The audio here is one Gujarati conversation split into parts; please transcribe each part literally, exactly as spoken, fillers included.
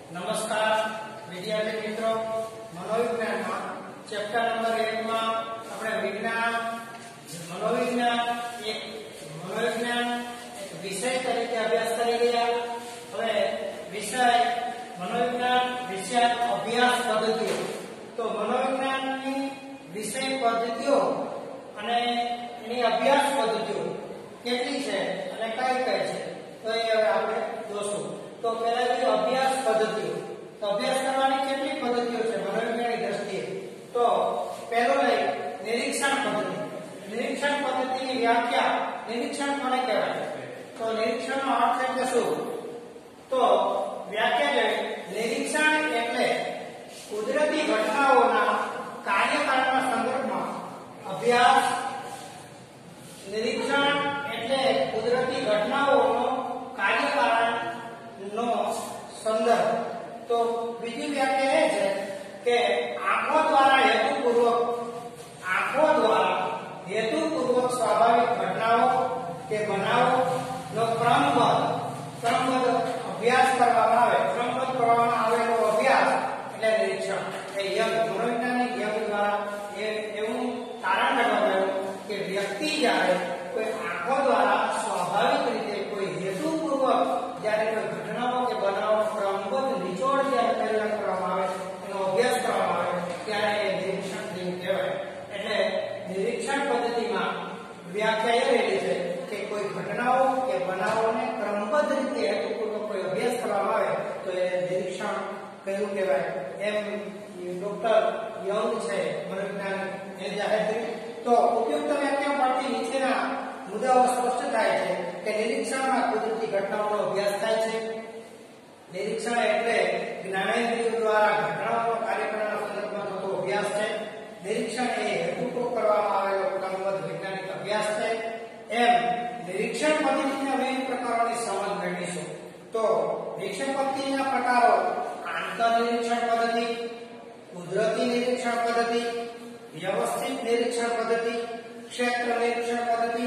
નમસ્કાર વિદ્યાર્થી મિત્રો, મનોવિજ્ઞાનમાં ચેપ્ટર નંબર એક માં આપણે વિજ્ઞાન મનોવિજ્ઞાન એક મનોવિજ્ઞાન એક વિષય તરીકે અભ્યાસ કરી રહ્યા. હવે વિષય મનોવિજ્ઞાન વિષય અભ્યાસ પદ્ધતિઓ. તો મનોવિજ્ઞાનની વિષય પદ્ધતિઓ અને એની અભ્યાસ પદ્ધતિઓ કેટલી છે અને કઈ કઈ છે તો એ હવે આપણે જોશું. તો પહેલા જે અભ્યાસ પદ્ધતિઓ, તો અભ્યાસ કરવાની કેટલી પદ્ધતિઓ છે મનોવિજ્ઞાનની દ્રષ્ટિએ? તો પહેલો લઈ નિરીક્ષણ પદ્ધતિ. નિરીક્ષણ પદ્ધતિની વ્યાખ્યા, નિરીક્ષણ કોને કહેવાય? તો નિરીક્ષણનો અર્થ એટલે શું? તો વ્યાખ્યા છે નિરીક્ષણ એટલે કુદરતી ઘટનાઓના કાર્યકાળના સંદર્ભમાં અભ્યાસ. નિરીક્ષણ એટલે કુદરતી ઘટનાઓનો કાર્યકાળ નો સંદર્ભ. તો બીજી વ્યાખ્યા એ છે કે આંખો દ્વારા હેતુપૂર્વક આંખો દ્વારા હેતુપૂર્વક સ્વાભાવિક ઘટનાઓ કે બનાવો નો ક્રમબદ્ધ ક્રમબદ્ધ અભ્યાસ કરવામાં આવે. ક્રમબદ્ધ કરવામાં આવેલો અભ્યાસ એટલે નિરીક્ષણ. એ યંગ મનોવિજ્ઞાનિક યંગ દ્વારા એ એવું તારણ કાઢવામાં આવ્યું કે વ્યક્તિ જ્યારે કોઈ આંખો દ્વારા સ્વાભાવિક રીતે કોઈ હેતુપૂર્વક જ્યારે કોઈ ઘટનાઓ કે બનાવો ક્રમબદ્ધ નિચોડ જ્યારે તૈયાર કરવામાં આવે, એનો અભ્યાસ કરવામાં આવે ત્યારે એ નિરીક્ષણ જેવું કહેવાય. એટલે નિરીક્ષણ પદ્ધતિમાં વ્યાખ્યા એ રહેલી છે કે કોઈ ઘટનાઓ કે બનાવોને ક્રમબદ્ધ રીતે હેતુપૂર્વક કોઈ અભ્યાસ કરવામાં આવે તો એ નિરીક્ષણ કયું કહેવાય. એમ ડોક્ટર યંગ છે મનોવિજ્ઞાન એ જાહેર કર્યું. તો ઉપયુક્ત વ્યાખ્યા પરથી નીચેના મુદ્દાઓ સ્પષ્ટ થાય છે કે નિરીક્ષણમાં કુદરતી ઘટનાઓનો અભ્યાસ થાય છે. નિરીક્ષણ એટલે જ્ઞાનેન્દ્રિયો દ્વારા ઘટનાઓનો કાર્યકાળના સંદર્ભમાં થતો અભ્યાસ છે. નિરીક્ષણ એ હેતુપૂર્વક કરવામાં આવેલો ક્રમબદ્ધ વૈજ્ઞાનિક અભ્યાસ છે. એમ નિરીક્ષણ પદ્ધતિના વિવિધ પ્રકારોની સમજ મેળવીશું. તો નિરીક્ષણ પદ્ધતિના પ્રકારો: આંતરનિરીક્ષણ પદ્ધતિ, કુદરતી નિરીક્ષણ પદ્ધતિ, વ્યવસ્થિત નિરીક્ષણ પદ્ધતિ, ક્ષેત્ર નિરીક્ષણ પદ્ધતિ,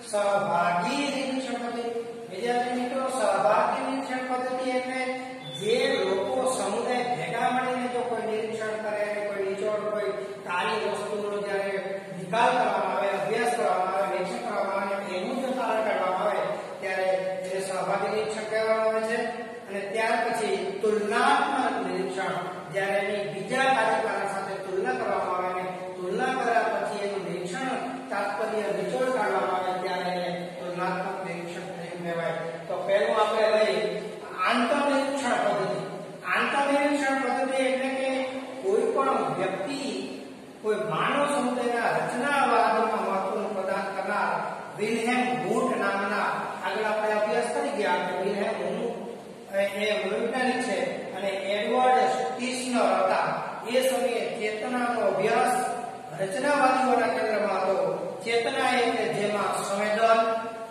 સહભાગી નિરીક્ષણ પદ્ધતિ. વિદ્યાર્થી મિત્રો, સહભાગી નિરીક્ષણ પદ્ધતિ એટલે જે લોકો સમુદાય ભેગા મળીને જો કોઈ નિરીક્ષણ કરે, કોઈ નિચોડ, કોઈ કાર્ય વસ્તુનો જ્યારે નિકાલ કરવામાં આવે, અભ્યાસ કરવામાં આવે, નિરીક્ષણ કરવામાં આવે, એનું જો તારણ કાઢવામાં આવે ત્યારે એને સહભાગી નિરીક્ષણ કહેવામાં આવે છે. અને ત્યાર પછી તુલનાત્મક નિરીક્ષણ, જ્યારે એની બીજા કાર્યકાળ સાથે તુલના કરવામાં આવે, તુલના કર્યા પછી એનું નિરીક્ષણ તાત્પર્ય નિચોડ કાઢવામાં આવે ત્યારે એને તુલનાત્મક નિરીક્ષણ કહેવાય. તો પહેલું આપણે લઈએ આંતરનિરીક્ષણ પદ્ધતિ. આંતરનિરીક્ષણ પદ્ધતિ એટલે કે કોઈ પણ વ્યક્તિ કોઈ માનવ સમુદાયના રચનાવાદમાં મહત્વનું પ્રદાન કરનાર વિલ્હેમ વૂડ નામના, આગળ આપણે અભ્યાસ કરી ગયા કે વિલ્હેમ વૂડ એ મનોવૈજ્ઞાનિક છે અને એડવર્ડ સ્ટીસનર હતા. એ સમયે ચેતનાનો અભ્યાસ રચનાવાદીઓના કેન્દ્રમાં હતો. ચેતના એટલે જેમાં સંવેદન,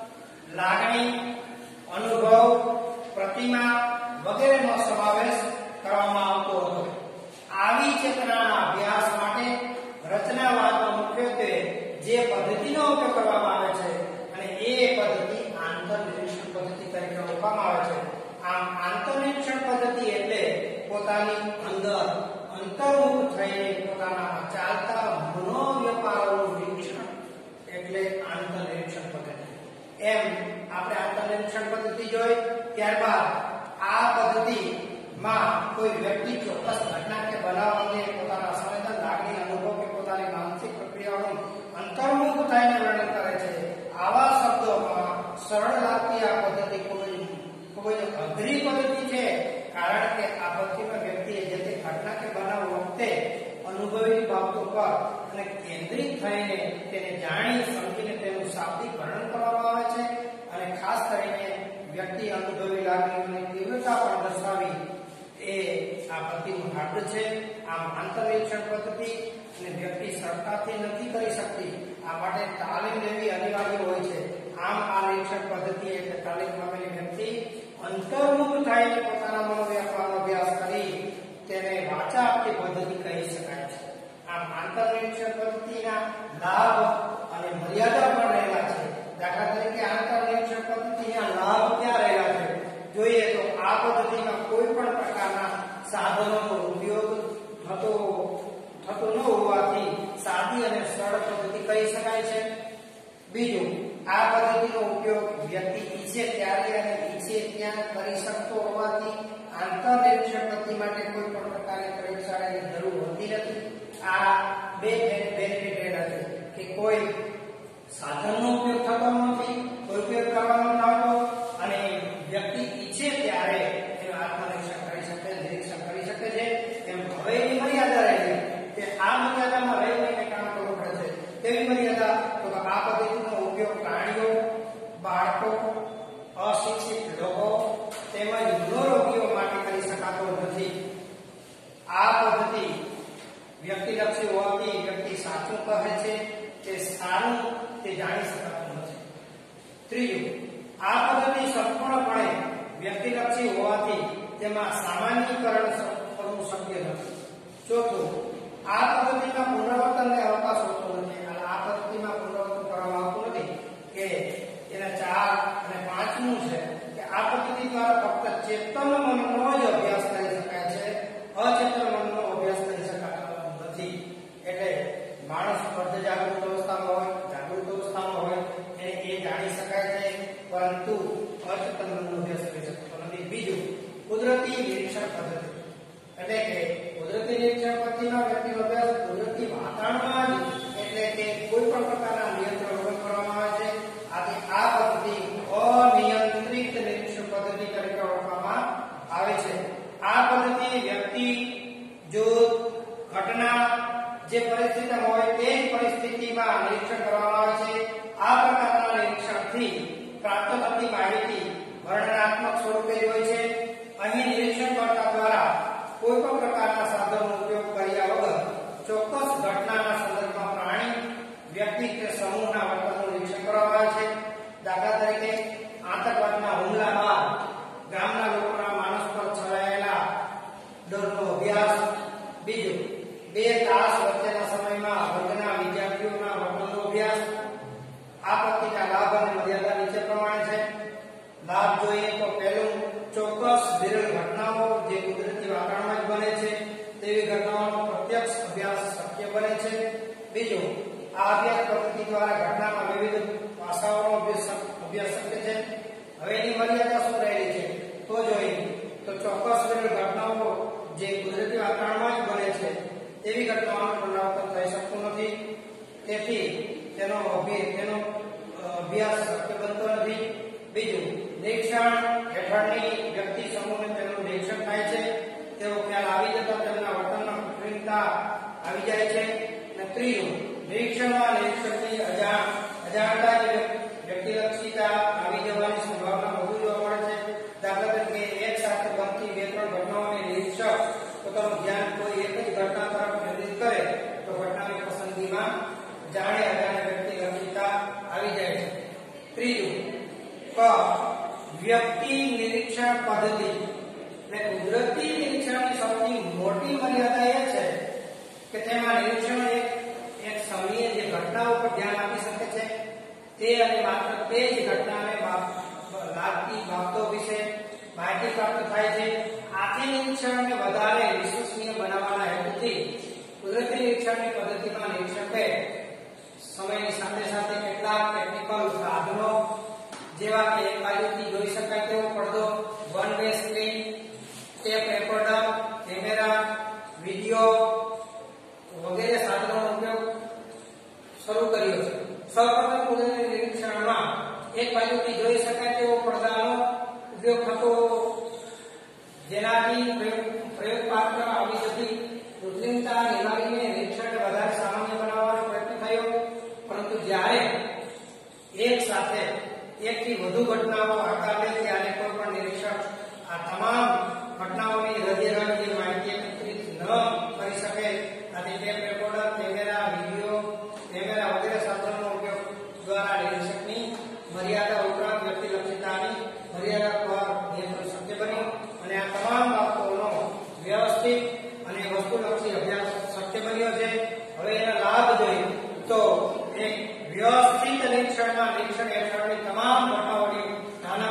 લાગણી, અનુભવ, પ્રતિમા વગેરેનો સમાવેશ કરવામાં આવતો હતો. આવી ચેતનાના અભ્યાસ માટે રચનાવાદમાં મુખ્યત્વે જે પદ્ધતિનો ઉપયોગ કરવામાં આવે છે અને એ પદ્ધતિ આંતરનિરીક્ષણ પદ્ધતિ તરીકે ઓળખવામાં આવે છે. આમ આંતરનિરીક્ષણ પદ્ધતિ એટલે પોતાની અંદર અંતર્મુખ થઈને પોતાના ચાલતા મનોવ્યાપારોનું નિરીક્ષણ એટલે આંતરનિરીક્ષણ પદ્ધતિ. એમ આપણે આંતરનિરીક્ષણ પદ્ધતિ જોઈ. ત્યારબાદ આ પદ્ધતિમાં કોઈ વ્યક્તિ ચોક્કસ ઘટના કે બનાવ અંગે પોતાના સંવેદન, લાગણી, અનુભવ કે પોતાની માનસિક પ્રક્રિયાઓનું અંતર્મુખ થઈને વર્ણન કરે છે. આવા શબ્દોમાં સરળ લાગતી આ પદ્ધતિ ખૂબ જ ખૂબ જ અઘરી પદ્ધતિ છે, કારણ કે આ પદ્ધતિમાં વ્યક્તિએ જે તે ઘટના કે બનાવ વખતે અનુભવી બાબતો પર અને કેન્દ્રિત થઈને તેને જાણી સમજીને તેનું શાબ્દિક વર્ણન કરવામાં આવે છે. અને ખાસ કરીને વ્યક્તિ અનુભવી લાગણીઓની તીવ્રતા પણ દર્શાવી એ આ પદ્ધતિનું હાર્દ છે. આમ આંતરનિરીક્ષણ પદ્ધતિ અને વ્યક્તિ સરળતાથી નથી કરી શકતી, આ માટે તાલીમ લેવી અનિવાર્ય હોય છે. આમ આ નિરીક્ષણ પદ્ધતિ એટલે તાલીમ પામેલી વ્યક્તિ અંતર્મુખ થઈને પોતાના મનોવ્યાપારનો અભ્યાસ કરી તેને વાચા આપતી પદ્ધતિ કહી શકાય છે. આમ આંતરનિરીક્ષણ પદ્ધતિના લાભ અને મર્યાદા પણ રહેલા છે. દાખલા તરીકે આંતરનિરીક્ષણ પદ્ધતિના લાભ ક્યાં રહેલા છે જોઈએ તો આ પદ્ધતિમાં કોઈ પણ પ્રકારના સાધનોનો ઉપયોગ થતો થતો ન હોવાથી સાદી અને સરળ પદ્ધતિ કહી શકાય છે. બીજું, આ પદ્ધતિનો ઉપયોગ વ્યક્તિ ઈચ્છે ત્યારે અને ઈચ્છે ત્યાં કરી શકતો હોવાથી આંતરનિરીક્ષણ પદ્ધતિ માટે કોઈ પણ પ્રકારની પ્રયોગશાળાની જરૂર હોતી નથી. આ બે બેનિફિટ છે કે કોઈ સાધનનો ઉપયોગ થતો નથી, કોઈ ઉપયોગ કરવાનો નહોતો, અને વ્યક્તિ ઈચ્છે ત્યારે એનું આત્મનિરીક્ષણ કરી શકે, નિરીક્ષણ કરી શકે છે. એમ હવે એની મર્યાદા રહે છે કે આ મર્યાદામાં રહીને કામ કરવું પડે છે. કેવી મર્યાદા? તો આ પદ્ધતિનો ઉપયોગ પ્રાણીઓ, બાળકો, અશિક્ષિત લોકો તેમજ મનોરોગીઓ માટે કરી શકાતો નથી. આ પદ્ધતિ વ્યક્તિલક્ષી હોવાથી વ્યક્તિ સાચું કહે છે તે સારું તે જાણી શકાતું નથી. ત્રીજું, આ પદ્ધતિ સંપૂર્ણપણે વ્યક્તિલક્ષી હોવાથી તેમાં સામાન્યીકરણ કરવું શક્ય નથી. ચોથું, આ પદ્ધતિમાં પુનરાવર્તનને અવકાશ હોતો નથી. આ પદ્ધતિમાં પુનરાવર્તન કરવામાં આવતું નથી. કે એના ચાર અને પાંચમું છે કે આ પદ્ધતિ દ્વારા ફક્ત ચેતન મનનો જ અભ્યાસ કરી શકાય છે, અચેતન મનનો અભ્યાસ કરી શકાતો નથી. એટલે માણસ અર્ધ જાગૃત અવસ્થામાં હોય, જાગૃત અવસ્થામાં હોય એને એ જાણી શકાય છે, પરંતુ અચેતન મનનો અભ્યાસ કરી શકાતો નથી. બીજું, કુદરતી નિરીક્ષણ પદ્ધતિ એટલે કે કુદરતી નિરીક્ષણ પદ્ધતિમાં વ્યક્તિનો અભ્યાસ કુદરતી વાતાવરણમાં જ એટલે કે કોઈ પણ પ્રકારના નિયંત્રણ વગર કરવામાં આવે છે. આથી આ પદ્ધતિ અનિયંત્રિત નિરીક્ષણ પદ્ધતિ તરીકે ઓળખવામાં આવે છે. આ પદ્ધતિ વ્યક્તિ જો ઘટના જે પરિસ્થિતિમાં હોય તે જ પરિસ્થિતિમાં નિરીક્ષણ કરવામાં આવે છે. આ પ્રકારના નિરીક્ષણથી પ્રાપ્ત થતી માહિતી વર્ણનાત્મક સ્વરૂપે હોય છે. અહીં નિરીક્ષણકર્તા દ્વારા કોઈ પણ પ્રકારના સાધનનો ઉપયોગ કર્યા વગર ચોક્કસ ઘટનાના સંદર્ભમાં પ્રાણી, વ્યક્તિ કે સમૂહના વર્તનનું નિરીક્ષણ કરવામાં આવે છે. દાખલા તરીકે આતંકવાદના હુમલા બાદ ગામના લોકોના માનસ પર છવાયેલા ડરનો અભ્યાસ. બીજું, બે તાસ વચ્ચેના સમયમાં વર્ગના વિદ્યાર્થીઓના વર્તનનો અભ્યાસ. આ પદ્ધતિના લાભ અને મર્યાદા નીચે પ્રમાણે છે. લાભ જોઈએ તો પહેલું, ચોક્કસ વિરલ ઘટનાઓ જે કુદરતી વાતાવરણમાં જ બને છે તેવી ઘટનાઓનો પ્રત્યક્ષ અભ્યાસ શક્ય બને છે. બીજું, આ અભ્યાસ પદ્ધતિ દ્વારા ઘટનામાં વિવિધ પાસાઓનો અભ્યાસ અભ્યાસ શક્ય છે. હવે એની મર્યાદા શું રહેલી છે તો જોઈએ તો ચોક્કસ વિરલ ઘટનાઓ જે કુદરતી વાતાવરણમાં જ બને છે તેવી ઘટનાઓનું પુનરાવર્તન થઈ શકતું નથી. તેથી તેનો અભ્યાસ તેનો અભ્યાસ શક્ય બનતો નથી. બીજું, નિરીક્ષણ હેઠળની વ્યક્તિ સમૂહને તેનું નિરીક્ષણ થાય છે, તેઓ ખ્યાલ આવી જતા તેમના વર્તનમાં કૃત્રિમતા આવી જાય છે. અને ત્રીજું, નિરીક્ષણમાં નિરીક્ષણની અજાણ અજાણતા વ્યક્તિલક્ષીતા આવી જવાની સંભાવના વધુ જોવા મળે છે. દાખલા તરીકે એક સાથે બનતી બે ત્રણ ઘટનાઓને નિરીક્ષક પોતાનું ધ્યાન કોઈ એક જ ઘટના તરફ કેન્દ્રિત કરે તો ઘટનાની પસંદગીમાં જાણે અજાણે વ્યક્તિલક્ષીતા આવી જાય છે. ત્રીજું, વ્યક્તિ નિરીક્ષણ પદ્ધતિ એટલે કુદરતી નિરીક્ષણની સૌથી મોટી મર્યાદા એ છે કે તેમાં નિરીક્ષણ એક એક સમયે જે ઘટના ઉપર ધ્યાન આપી શકે છે તે અને માત્ર તે જ ઘટનાને લાગતી બાબતો વિશે માહિતી પ્રાપ્ત થાય છે. આથી નિરીક્ષણને વધારે વિશ્વસનીય બનાવવાના હેતુથી કુદરતી નિરીક્ષણની પદ્ધતિમાં નિરીક્ષકે સમયની સાથે સાથે કેટલાક ટેકનિકલ સાધનો જેવા કે એક બાજુથી જોઈ શકાય તેવો પડદો, one way screen, tape recorder, camera, video વગેરે સાધનોનો ઉપયોગ શરૂ કર્યો છે. સૌપ્રથમ કુદરતી નિરીક્ષણમાં એક બાજુથી જોઈ શકાય તેવો પડદાનો ઉપયોગ થતો, જેનાથી પ્રયોગ પાત્ર આવી જતી કૃત્રિમતા નિવારીને નિરીક્ષણને વધારે સામાન્ય બનાવવાનો પ્રયત્ન થયો. પરંતુ જ્યારે એક સાથે એકથી વધુ ઘટનાઓ આકાર લે ત્યારે કોઈ પણ નિરીક્ષક આ તમામ ઘટનાઓની હૃદયની માહિતી એકત્રિત ન કરી શકે. આથી tape recorder, camera, video, camera વગેરે સાધનોનો ઉપયોગ દ્વારા નિરીક્ષકની મર્યાદા ઉપરાંત વ્યક્તિલક્ષીતાની મર્યાદા પર નિયંત્રણ શક્ય બન્યું અને આ તમામ બાબતોનો વ્યવસ્થિત અને વસ્તુલક્ષી અભ્યાસ શક્ય બન્યો છે. હવે એના લાભ જોઈએ તો એક વ્યવસ્થિત નિરીક્ષણમાં નિરીક્ષક હેઠળની તમામ ઘટનાઓની નાના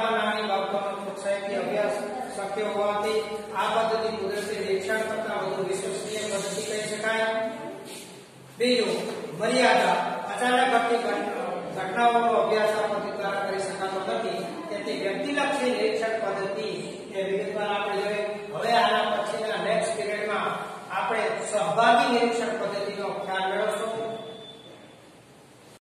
બીજું મર્યાદા, અચાનક ઘટતી ઘટનાઓનો અભ્યાસ આ પદ્ધતિ દ્વારા કરી શકાતો નથી, તેથી વ્યક્તિલક્ષી નિરીક્ષણ પદ્ધતિ એ વિગતવાર આપણે જોઈએ. હવે આના પછીના નેક્સ્ટ પીરિયડમાં આપણે સહભાગી નિરીક્ષણ